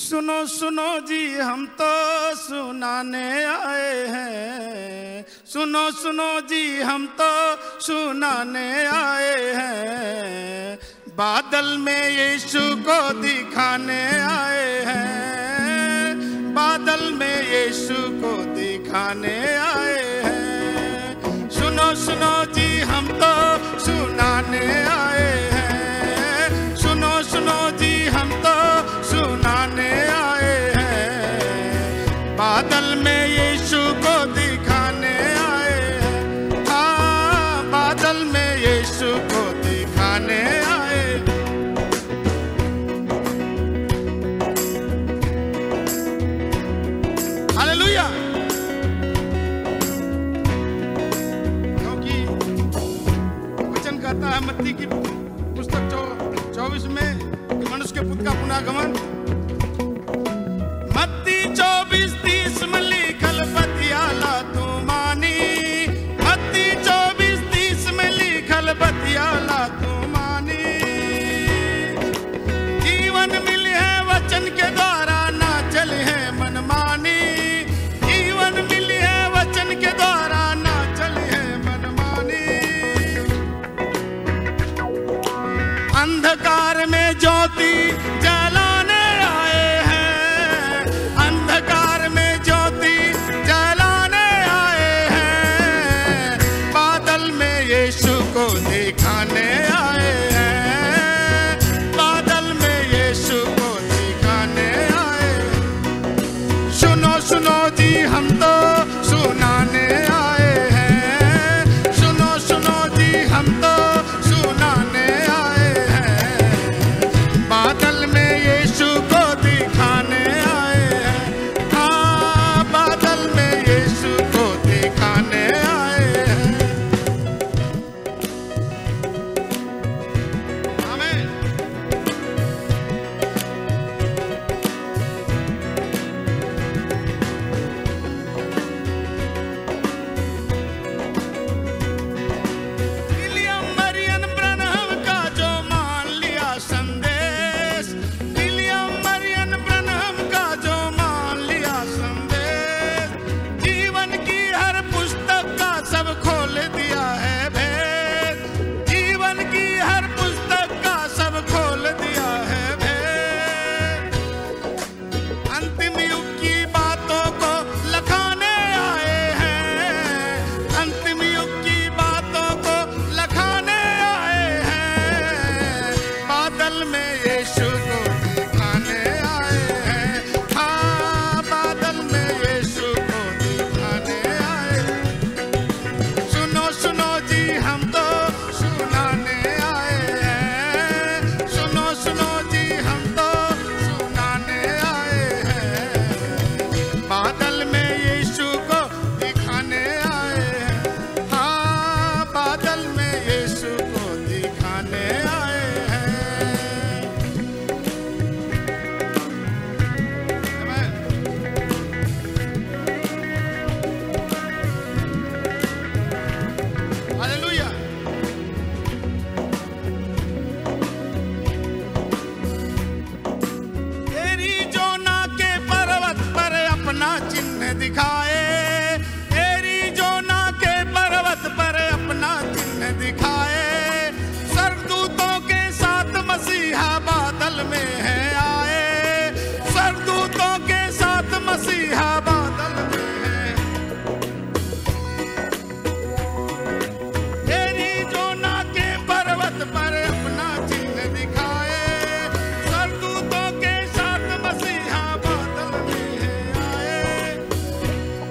सुनो सुनो जी हम तो सुनाने आए हैं, सुनो सुनो जी हम तो सुनाने आए हैं, बादल में यीशु को दिखाने आए हैं, बादल में यीशु को दिखाने आए हैं। सुनो सुनो जी हम तो सुनाने आए हैं, सुनो सुनो जी हम तो सुनाने आए हैं, बादल में यीशु को दिखाने आए हैं। हाँ, बादल में यीशु को दिखाने आए। हालेलुया। क्योंकि वचन कहता है मत्ती की पुस्तक 24 में, मनुष्य के पुत्र का पुनर्गमन, मत्ती 24:30 में लिखल बतियाला तू मानी, मत्ती 24:30 में लिखल बतियाला तू मानी। जीवन मिले है वचन के द्वारा, ना चले है मनमानी, जीवन मिले है वचन के द्वारा, ना चले है मनमानी। अंधकार में ज्योति जलाने आए हैं, अंधकार में ज्योति जलाने आए हैं, बादल में यीशु को दिखाने आए हैं, बादल में यीशु को दिखाने आए। सुनो सुनो जी हम तो सुनाने आए हैं, सुनो सुनो जी हम तो सुनाने आए हैं, बादल में यीशु को दिखाने आए हैं। हाँ, बादल में यीशु को दिखाने आए हैं। आमीन। विलियम मरियन ब्रनहम का जो मान लिया संदेश, विलियम मरियन ब्रनहम का जो मान लिया संदेश, जीवन की हर पुस्तक का सब खोल दिया है भेद, जीवन की हर पुस्तक का सब खोल दिया है भेद। अंतिम युग की बातों को लखाने आए हैं, अंतिम युग की बातों को लखाने आए हैं, बादल में यीशु को दिखाने आए हैं। हाँ, बादल में यीशु को दिखाने आए। सुनो सुनो जी हम तो सुनाने आए हैं, सुनो सुनो जी हम तो सुनाने आए हैं, बादल में यीशु को दिखाने आए हैं। हाँ, बादल में यीशु को दिखाने आए हैं। आमीन। हालेलुया। तेरी जोना के पर्वत पर अपना चिन्ह दिखाए, तेरी जोना के पर्वत पर अपना चिन्ह दिखाए, सरदूतों के साथ मसीहा बादल में है आए, सरदूतों के साथ मसीहा बादल में है। तेरी जोना के पर्वत पर अपना चिन्ह दिखाए, सरदूतों के साथ मसीहा बादल में है आए।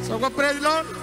सबको प्रेज लॉर्ड।